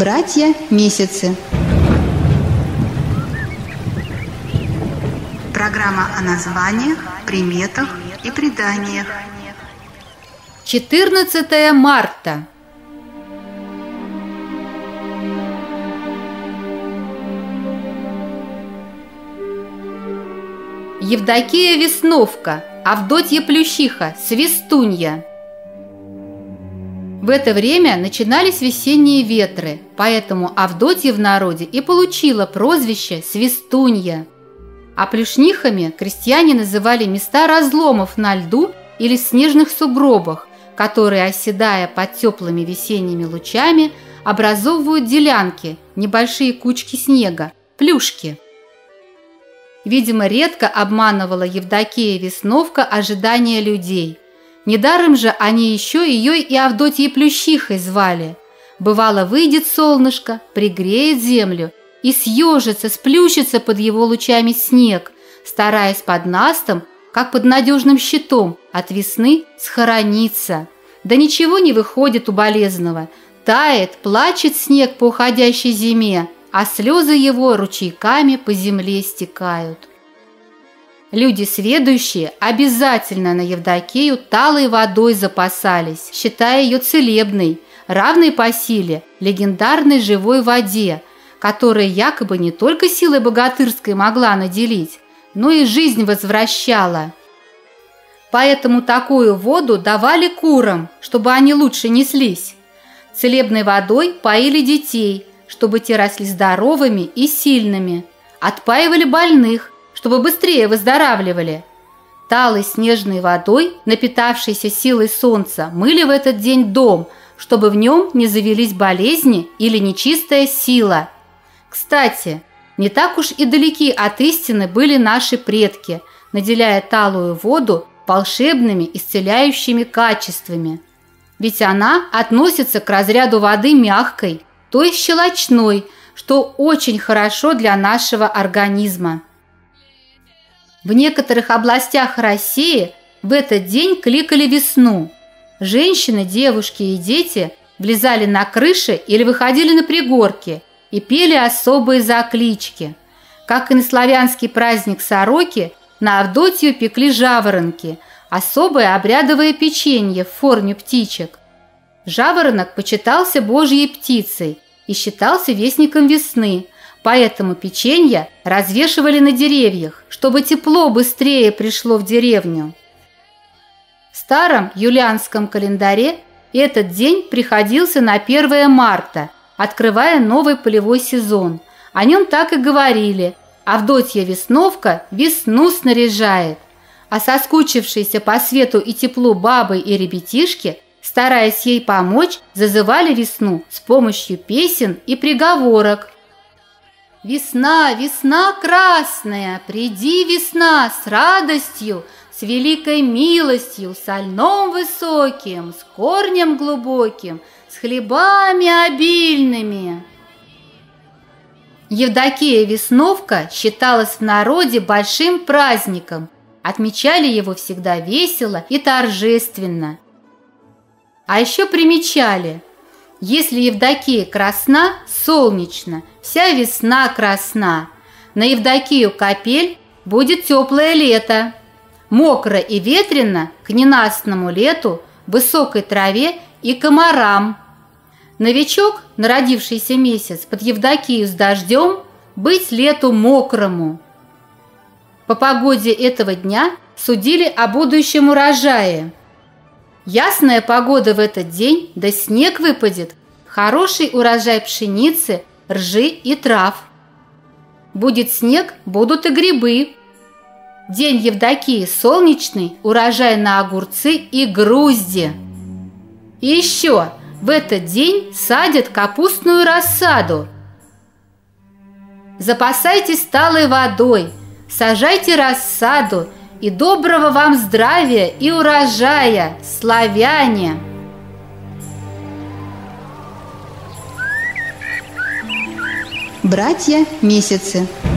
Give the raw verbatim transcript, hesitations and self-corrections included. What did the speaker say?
Братья Месяцы. Программа о названиях, приметах и преданиях. четырнадцатое марта. Евдокия Весновка, Авдотья Плющиха, Свистунья. В это время начинались весенние ветры, поэтому Авдотья в народе и получила прозвище Свистунья. А плюшнихами крестьяне называли места разломов на льду или снежных сугробах, которые, оседая под теплыми весенними лучами, образовывают делянки, небольшие кучки снега, плюшки. Видимо, редко обманывала Евдокия Весновка ожидания людей. Недаром же они еще ее и Авдотьей Плющихой звали. Бывало, выйдет солнышко, пригреет землю, и съежится, сплющится под его лучами снег, стараясь под настом, как под надежным щитом, от весны схорониться. Да ничего не выходит у болезного. Тает, плачет снег по уходящей зиме, а слезы его ручейками по земле стекают. Люди сведущие обязательно на Евдокию талой водой запасались, считая ее целебной, равной по силе легендарной живой воде, которая якобы не только силой богатырской могла наделить, но и жизнь возвращала. Поэтому такую воду давали курам, чтобы они лучше неслись. Целебной водой поили детей, чтобы те росли здоровыми и сильными, отпаивали больных, чтобы быстрее выздоравливали. Талой снежной водой, напитавшейся силой солнца, мыли в этот день дом, чтобы в нем не завелись болезни или нечистая сила. Кстати, не так уж и далеки от истины были наши предки, наделяя талую воду волшебными исцеляющими качествами. Ведь она относится к разряду воды мягкой, то есть щелочной, что очень хорошо для нашего организма. В некоторых областях России в этот день кликали весну. Женщины, девушки и дети влезали на крыши или выходили на пригорки и пели особые заклички. Как и на славянский праздник Сороки, на Авдотью пекли жаворонки, особое обрядовое печенье в форме птичек. Жаворонок почитался Божьей птицей и считался вестником весны, поэтому печенье развешивали на деревьях, чтобы тепло быстрее пришло в деревню. В старом юлианском календаре этот день приходился на первое марта, открывая новый полевой сезон. О нем так и говорили: Авдотья Весновка весну снаряжает. А соскучившиеся по свету и теплу бабы и ребятишки, стараясь ей помочь, зазывали весну с помощью песен и приговорок. «Весна, весна красная, приди, весна, с радостью, с великой милостью, со льном высоким, с корнем глубоким, с хлебами обильными». Евдокия Весновка считалась в народе большим праздником, отмечали его всегда весело и торжественно. А еще примечали: если Евдокия красна, солнечно, вся весна красна. На Евдокию капель будет теплое лето. Мокро и ветрено к ненастному лету, высокой траве и комарам. Новичок, народившийся месяц под Евдокию с дождем, быть лету мокрому. По погоде этого дня судили о будущем урожае. Ясная погода в этот день, да снег выпадет, хороший урожай пшеницы, ржи и трав. Будет снег, будут и грибы. День Евдокии солнечный, урожай на огурцы и грузди. И еще в этот день садят капустную рассаду. Запасайтесь талой водой, сажайте рассаду, и доброго вам здравия и урожая, славяне! Братья Месяцы.